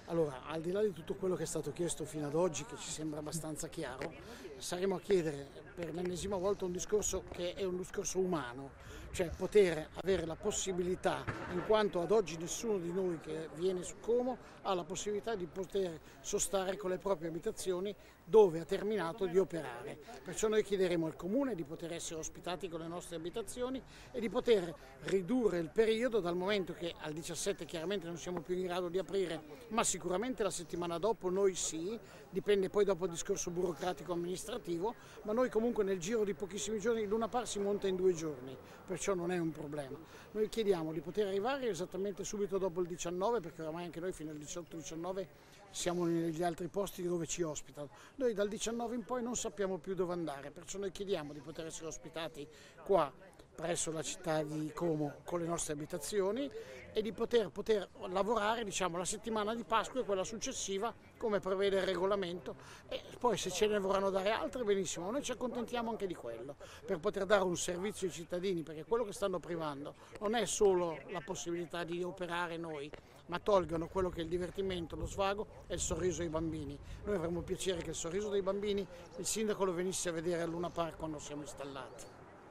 Allora, al di là di tutto quello che è stato chiesto fino ad oggi, che ci sembra abbastanza chiaro, saremo a chiedere per l'ennesima volta un discorso che è un discorso umano, cioè poter avere la possibilità, in quanto ad oggi nessuno di noi che viene su Como ha la possibilità di poter sostare con le proprie abitazioni dove ha terminato di operare. Perciò noi chiederemo al Comune di poter essere ospitati con le nostre abitazioni e di poter ridurre il periodo, dal momento che al 17 chiaramente non siamo più in grado di aprire, ma sicuramente la settimana dopo noi sì, dipende poi dopo il discorso burocratico amministrativo, ma noi comunque nel giro di pochissimi giorni, Luna Park si monta in 2 giorni, perciò non è un problema. Noi chiediamo di poter arrivare esattamente subito dopo il 19, perché oramai anche noi fino al 18-19 siamo negli altri posti dove ci ospitano. Noi dal 19 in poi non sappiamo più dove andare, perciò noi chiediamo di poter essere ospitati qua presso la città di Como con le nostre abitazioni e di poter lavorare, diciamo, la settimana di Pasqua e quella successiva come prevede il regolamento, e poi se ce ne vorranno dare altre benissimo, noi ci accontentiamo anche di quello per poter dare un servizio ai cittadini, perché quello che stanno privando non è solo la possibilità di operare noi, ma tolgono quello che è il divertimento, lo svago e il sorriso ai bambini. Noi avremmo piacere che il sorriso dei bambini il sindaco lo venisse a vedere a Luna Park quando siamo installati.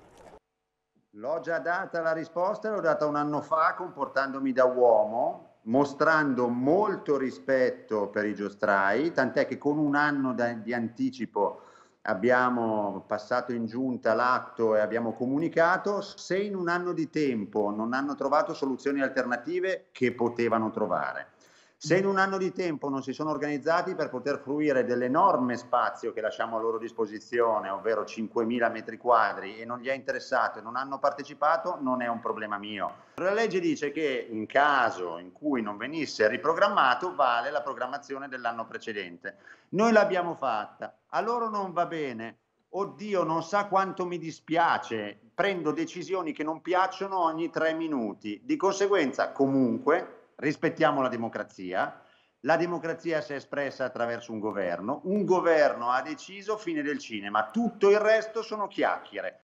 L'ho già data la risposta, l'ho data un anno fa comportandomi da uomo, mostrando molto rispetto per i giostrai, tant'è che con un anno di anticipo abbiamo passato in giunta l'atto e abbiamo comunicato. Se in un anno di tempo non hanno trovato soluzioni alternative, che potevano trovare. Se in un anno di tempo non si sono organizzati per poter fruire dell'enorme spazio che lasciamo a loro disposizione, ovvero 5.000 metri quadri, e non gli è interessato e non hanno partecipato, non è un problema mio. La legge dice che in caso in cui non venisse riprogrammato vale la programmazione dell'anno precedente. Noi l'abbiamo fatta, a loro non va bene. Oddio, non sa quanto mi dispiace, prendo decisioni che non piacciono ogni 3 minuti. Di conseguenza, comunque, rispettiamo la democrazia si è espressa attraverso un governo ha deciso, fine del cinema, tutto il resto sono chiacchiere.